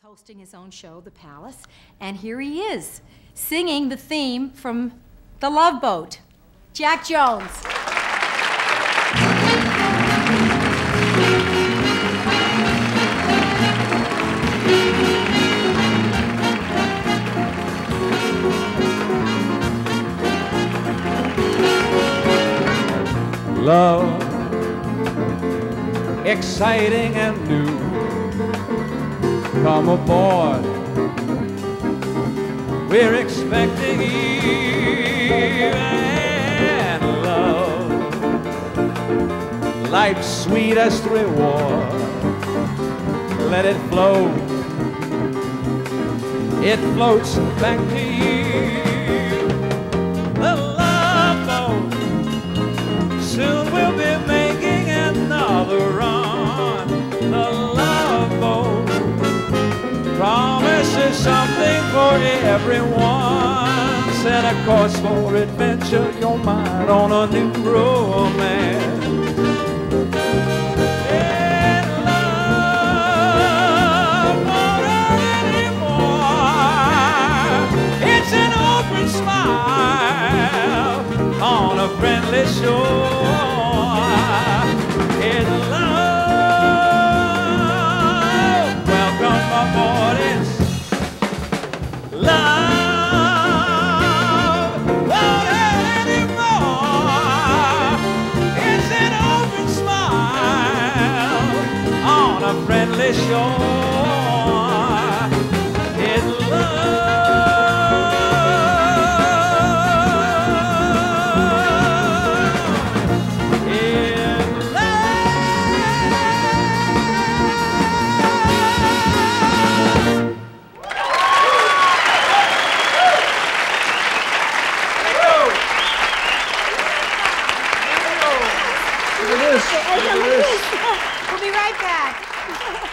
hosting his own show, The Palace, and here he is, singing the theme from The Love Boat, Jack Jones. Love, exciting and new. Come aboard, we're expecting Eve and love. Life's sweetest reward, let it flow. It floats back to you. The Love Boat, soon we'll be making another run. The Love Boat promises something for everyone. Set a course for adventure, your mind on a new romance. And love won't hurt anymore. It's an open smile on a friendly shore. It's love, welcome aboard. It's love, won't hurt anymore. It's an open smile on a friendly shore. It's love. We'll be right back.